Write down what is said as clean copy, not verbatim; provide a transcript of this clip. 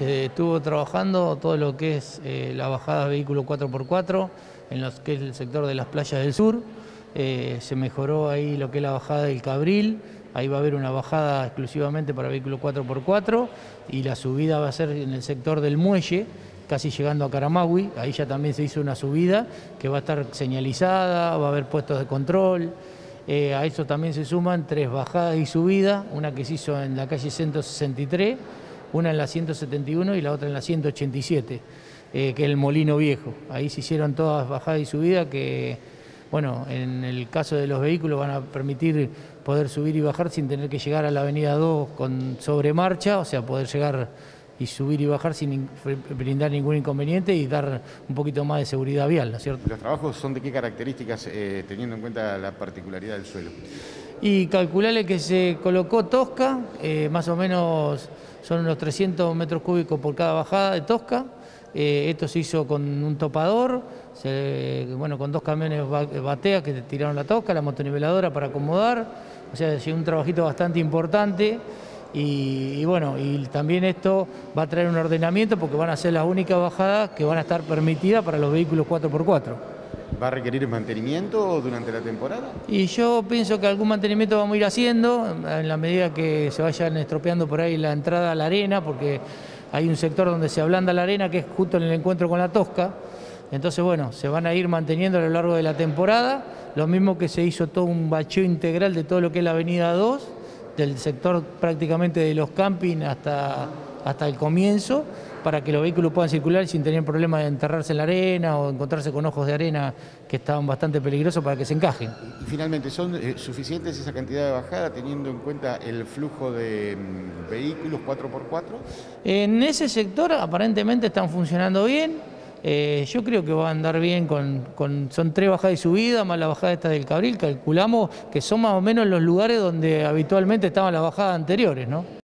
Se estuvo trabajando todo lo que es la bajada de vehículo 4x4 en lo que es el sector de las playas del sur. Se mejoró ahí lo que es la bajada del Cabril. Ahí va a haber una bajada exclusivamente para vehículo 4x4 y la subida va a ser en el sector del muelle, casi llegando a Caramagüey. Ahí ya también se hizo una subida que va a estar señalizada, va a haber puestos de control. A eso también se suman 3 bajadas y subidas, una que se hizo en la calle 163, una en la 171 y la otra en la 187, que es el Molino Viejo. Ahí se hicieron todas bajadas y subidas que, bueno, en el caso de los vehículos van a permitir poder subir y bajar sin tener que llegar a la avenida 2 con sobremarcha, o sea, poder llegar y subir y bajar sin brindar ningún inconveniente y dar un poquito más de seguridad vial, ¿no es cierto? ¿Los trabajos son de qué características, teniendo en cuenta la particularidad del suelo? Y calcularle que se colocó tosca, más o menos son unos 300 metros cúbicos por cada bajada de tosca. Esto se hizo con un topador, bueno, con 2 camiones batea que tiraron la tosca, la motoniveladora para acomodar, o sea, es un trabajito bastante importante. Y bueno, y también esto va a traer un ordenamiento porque van a ser las únicas bajadas que van a estar permitidas para los vehículos 4x4. ¿Va a requerir mantenimiento durante la temporada? Y yo pienso que algún mantenimiento vamos a ir haciendo en la medida que se vayan estropeando por ahí la entrada a la arena, porque hay un sector donde se ablanda la arena que es justo en el encuentro con la tosca. Entonces, bueno, se van a ir manteniendo a lo largo de la temporada, lo mismo que se hizo todo un bacheo integral de todo lo que es la avenida 2, del sector prácticamente de los campings hasta el comienzo, para que los vehículos puedan circular sin tener problemas de enterrarse en la arena o encontrarse con ojos de arena que estaban bastante peligrosos para que se encajen. Y finalmente, ¿son suficientes esa cantidad de bajada teniendo en cuenta el flujo de vehículos 4x4? En ese sector aparentemente están funcionando bien. Yo creo que va a andar bien son 3 bajadas y subidas, más la bajada esta del Cabril. Calculamos que son más o menos los lugares donde habitualmente estaban las bajadas anteriores, ¿no?